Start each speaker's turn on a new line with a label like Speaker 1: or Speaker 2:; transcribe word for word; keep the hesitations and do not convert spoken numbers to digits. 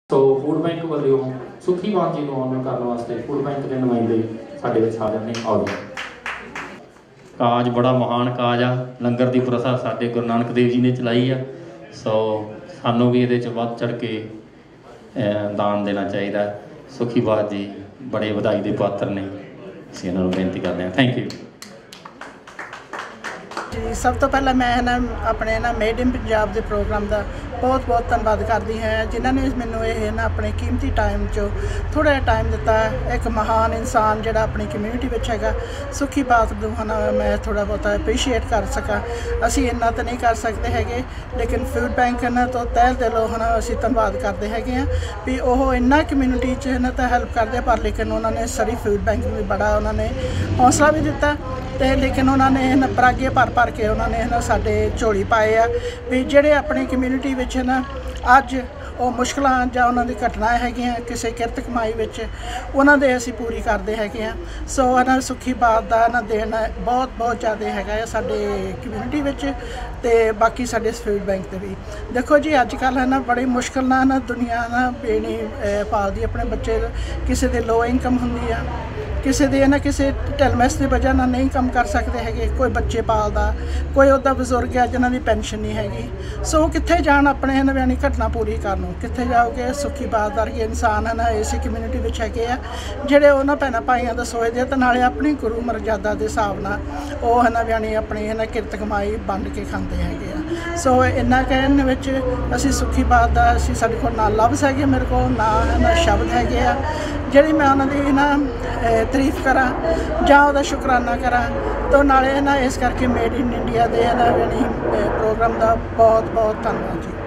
Speaker 1: ਸੋ food bank ਵੱਲੋਂ ਸੁਖੀ ਬਾਤ ਜੀ ਨੂੰ ਆਨਰ ਕਰਨ ਵਾਸਤੇ ਫੂਡ ਬੈਂਕ ਦੇ ਨੁਮਾਇੰਦੇ ਸਾਡੇ ਵਿੱਚ ਹਾਜ਼ਰ ਨੇ। ਆਓ ਜੀ। ਕਾਜ ਬੜਾ ਮਹਾਨ ਕਾਜ ਆ, ਲੰਗਰ ਦੀ ਪ੍ਰਥਾ ਸਾਡੇ ਗੁਰੂ ਨਾਨਕ ਦੇਵ ਜੀ ਨੇ ਚਲਾਈ ਆ। ਸੋ ਸਾਨੂੰ ਵੀ ਇਹਦੇ 'ਚ ਵੱਧ ਚੜ੍ਹ ਕੇ ਦਾਨ ਦੇਣਾ ਚਾਹੀਦਾ। ਸੁਖੀ ਬਾਤ ਜੀ ਬੜੇ ਵਧਾਈ ਦੇ ਪਾਤਰ ਨੇ, ਅਸੀਂ ਇਹਨਾਂ ਨੂੰ ਬੇਨਤੀ ਕਰਦੇ ਹਾਂ। ਥੈਂਕ ਯੂ
Speaker 2: जी। सब तो पहला मैं है ना अपने ना मेड इन पंजाब के प्रोग्राम का बहुत बहुत धन्यवाद करती है, जिन्होंने मैनू ये ना अपने कीमती टाइम चो थोड़ा जिहा टाइम दिता। एक महान इंसान जोड़ा अपनी कम्यूनिटी में है, सुखी बात को है ना मैं थोड़ा बहुत अप्रीशिएट कर सका। असी इन्ना तो नहीं कर सकते है, लेकिन फूड बैंक ना तो तह दिलों है ना असी धन्यवाद करते हैं भी वो इन्ना कम्यूनिटी च ना तो हैल्प करते, पर लेकिन उन्होंने सरी फूड बैंक में बड़ा उन्होंने हौसला भी दिता ते लेकिन उन्होंने ना परागे भर भर के उन्होंने ना साडे झोली पाए आ भी जेडे अपनी कम्यूनिटी विच ना अज वो मुश्किलां जां उन्हां दी घटना हैगियां किसी किरत कमाई विच उन्हां दे असीं पूरी करदे हैगे आ। सो ना सुखी बात दा ना देन बहुत बहुत ज़्यादा हैगा साडे कम्यूनिटी विच ते बाकी साडे फूड बैंक ते भी। देखो जी अजकल है ना बड़ी मुश्किल नाल ना दुनिया ना बेनी पालदी अपने बच्चे, किसी दी लो इनकम हुंदी आ, किसी दे ना किसी ढिलमैस की वजह ना नहीं कम कर सकते है, कोई बच्चे पालदा, कोई उदा बजुर्ग है जिन्हों की पेनशन नहीं हैगी। सो कित्थे जाण अपने है ना यानी घटना पूरी करन, कित्थे जाओगे। सुखी बात वर्गे इंसान है ना इस कम्यूनिटी में हैगे आ जिहड़े उन्हां भैणां भाईआं दा सोचदे ते नाले अपनी गुरु मर्यादा के हिसाब नाल वो है ना यानी अपनी है ना किरत कमाई वंड के खांदे हैगे आ। सो इन्ना कहण विच असीं सुखी बात दा असीं साडे कोल ना लफ्ज़ हैगे, मेरे कोल ना है ना शब्द हैगे आ जिहड़ी मैं उन्हां दी ना तारीफ करा जां उहदा शुकराना करा। तो नाले ना इस करके मेड इन इंडिया दे ना यानी प्रोग्राम का बहुत बहुत धन्यवाद जी।